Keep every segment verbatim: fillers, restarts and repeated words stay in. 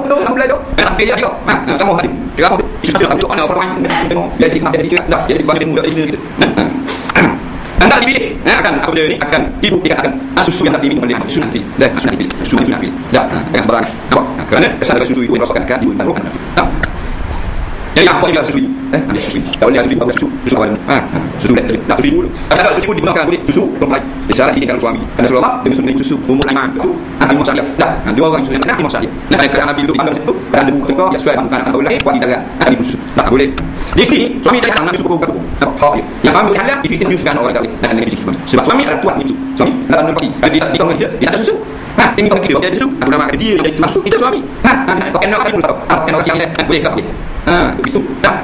tu boleh tu. Tak dia juga. Ha, kamu hadir. Kamu isu tu ana orang tengok jadi jadi dah jadi banding muda ini gitu. Anda dipilih, eh, akan apa dia ni akan ibu tidak akan susu yang nak diminum oleh susu nanti, dah susu nanti, susu nanti nanti, dah dengan sebarang, nampak? Kerana kesan dari susu itu merosakkan kan ibu dan roh anda. Jadi apa dia susu? Eh, ambil susu. Tak boleh susu, susu, susu awal. Ha, susu dah terima. Tak susu dulu. Kalau susu pun digunakan boleh susu perempuan. Biasa diizinkan suami. Kerana suami dia mesti minum susu umur lima itu. Ah, lima sahaja. Dah, dua orang susu nak lima sahaja. Nah, kerana Nabi duduk di situ, kerana debu tengok dia sesuai dengan anak lelaki kuat dalam ada susu. Tak boleh. Di sini suami dah datang Nabi suruh berapa? Hak dia. Yang kami halal isteri dia juga orang tak boleh. Dan dengan suami. Sebab suami adalah tuan itu. Suami dalam negeri. Dia di kaum dia, dia ada susu. Ha, tinggal kita dia ada susu. Aku nama dia dia itu susu itu suami. Ha, pakai nak apa tahu. Ah, kena siang dia. Boleh ke boleh. Ha, itu. Dah.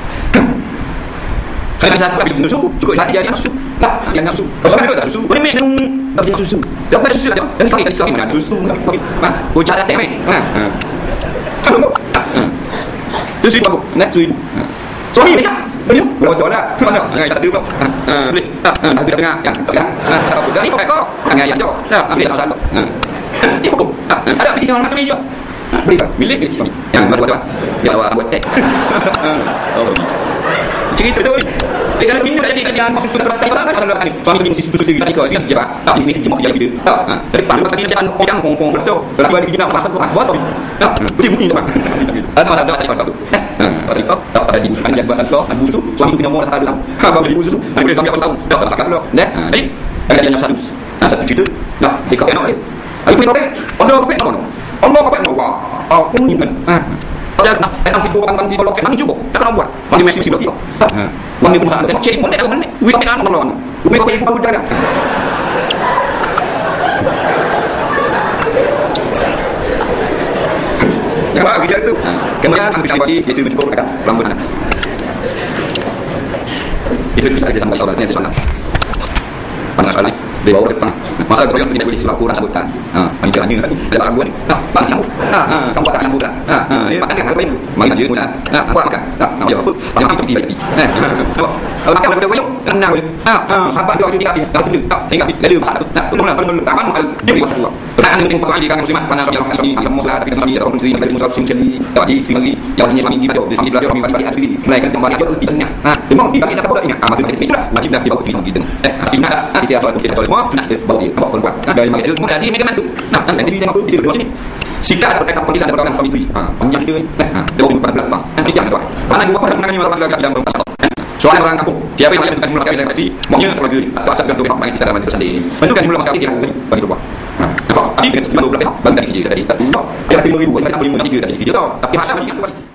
Kalau satu habis minum susu, cukup saja dia susu. Lah, yang susu. Kalau ada tak susu, boleh minum bagi susu. Dah ada susu dah. Dan kali kali mana susu. Ha, oh cara teh mai. Ha. Kalau ha. Susu bagus. Nak susu. Suami macam minum berapa dah. Mana? Ngai satu pula. Ha, boleh. Ha, dah tengah yang tengah. Ha, tak apa. Dari kau kau. Ngai yang jauh. Dah ambil tak satu. Ha. Dia hukum. Ha, ada di orang macam ni juga. Beri milik milik suami. Yang berdua-dua. Dia awak buat teh. Oh. Cerita tu ni. Dia kalau minum jadi kerjaan masuk sudah terasa apa kan kalau suami minum susu sendiri tadi kau siap jawab. Tak ini jemuk jadi dia. Tak. Ha. Depan lu tadi kerjaan pojang pong-pong betul. Kalau bagi kita pasal tu buat tu. Tak. Mesti mungkin tu. Ada masalah tadi kau tu. Ha. Tadi kau tak ada di musuh yang buat kau, musuh suami punya umur tak ada. Ha, bagi musuh. Boleh suami apa tahu. Tak masalah lu. Dah. Jadi ada yang satu. Ha, satu cerita. Dah, dia kau enak dia. Ayo pergi kopek. Allah kopek apa? Allah kopek Allah. Aku ni kan. Ha. Kalau nak nak tidur orang tidur lokek nang cukup. Tak kena buat. Mandi mesti mesti tidur. Ha. Mandi pun sangat cek pun tak mana. Wi kopek anak Allah. Wi kopek pun dah. Ya, video itu. Kemudian aku sampai di itu cukup dekat lambat anak. Itu bisa kita sampai saudara ni di sana. Panas sekali. Di bawah depan. Masa kalau tidak boleh sebab kurang sabutan. Ha, ini jalan ni. Ada aku ni. Ha, bang sambut. Ha, ha, kamu buat yang bukan. Ha, ha, makan dengan apa ini? Mari saja mula. Ha, buat makan. Ha, nak jawab apa? Yang itu tidak jadi. Ha. Kalau makan boleh boleh. Tenang boleh. Ha, ha, sahabat dia dia dia. Tak tunggu. Tak, tinggal dia masak tu. Nah, tolonglah kalau aman dia buat dulu. Pertanyaan yang penting pertama di kalangan muslimat panas yang suami yang muslim tapi suami atau muslim dari muslim sendiri. Tak di sini yang hanya suami dia di sini belajar kami bagi asli. Mereka kembali ke tidaknya. Ha, memang tidak kita kau ingat amat itu itulah wajib dah dibawa ke sini gitu. Eh, isna ada kita atau kita atau semua nak bawa dia bawa perempuan. Nah, dari mana itu tadi mereka mantu. Nah, nanti dia tengok di sini. Sikap ada perkara pendidikan dan perkara suami isteri. Ha, panjang dia. Nah, dia bawa pada belakang. Nanti jangan tuan. Karena dua orang menangani masalah keluarga dalam rumah. Soal orang kampung, siapa yang paling menentukan mula kali dan pasti maunya keluarga ini. Tak asal dengan dua pihak main bicara dengan bersanding. Menentukan mula masalah dia bagi keluar. Nampak? Tapi dengan dua belah pihak bagi kerja tadi tak tahu. Dia terima ribu, saya tak boleh menang tiga dari kerja tau. Tapi hasil bagi